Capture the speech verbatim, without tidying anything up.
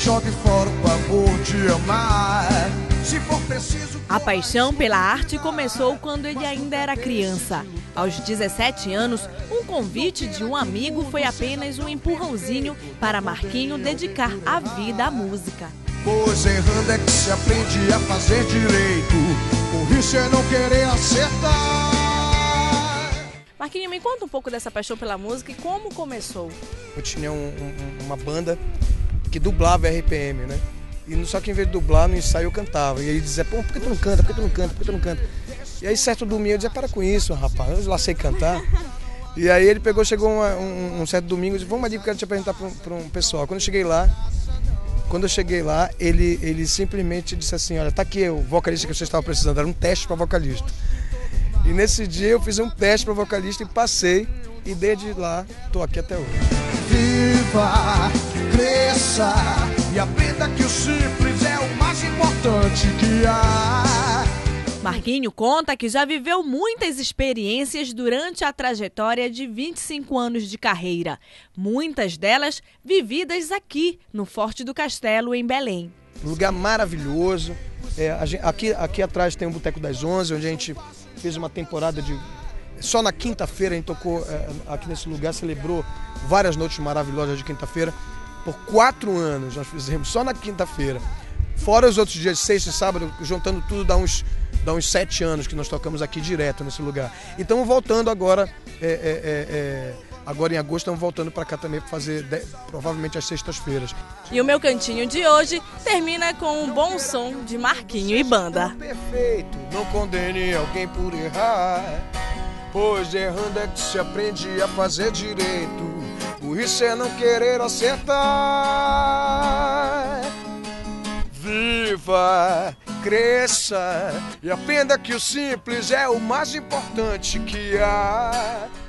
jogue fora o amor de amar. Se for preciso... A paixão pela arte começou quando ele ainda era criança. Aos dezessete anos, um convite de um amigo foi apenas um empurrãozinho para Marquinho dedicar a vida à música. Pois errando é que se aprende a fazer direito, por isso é não querer acertar. Marquinho, me conta um pouco dessa paixão pela música e como começou. Eu tinha um, um, uma banda que dublava R P M, né? E só que em vez de dublar, no ensaio eu cantava. E ele dizia, pô, por que tu não canta? Por que tu não canta? Por que tu não canta? E aí certo domingo eu dizia, para com isso, rapaz, eu lá sei cantar. E aí ele pegou, chegou uma, um, um certo domingo e disse, vamos ali que eu quero te apresentar para um, para um pessoal. Quando eu cheguei lá, quando eu cheguei lá, ele, ele simplesmente disse assim, olha, tá aqui o vocalista que você estava precisando, era um teste para vocalista. E nesse dia eu fiz um teste para vocalista e passei, e desde lá estou aqui até hoje. Viva, cresça e aprenda que o simples é o mais importante que há. Marquinho conta que já viveu muitas experiências durante a trajetória de vinte e cinco anos de carreira. Muitas delas vividas aqui, no Forte do Castelo, em Belém. Um lugar maravilhoso. É, a gente, aqui, aqui atrás tem o Boteco das Onze, onde a gente fez uma temporada de... Só na quinta-feira a gente tocou é, aqui nesse lugar, celebrou várias noites maravilhosas de quinta-feira. Por quatro anos nós fizemos, só na quinta-feira. Fora os outros dias, sexta e sábado, juntando tudo, dá uns, dá uns sete anos que nós tocamos aqui direto nesse lugar. E estamos voltando agora, é, é, é, agora em agosto, estamos voltando para cá também para fazer, de, provavelmente, às sextas-feiras. E o meu cantinho de hoje termina com um bom som de Marquinho e banda. Perfeito, não condene alguém por errar, pois errando é que se aprende a fazer direito, por isso é não querer acertar. Viva, cresça e aprenda que o simples é o mais importante que há.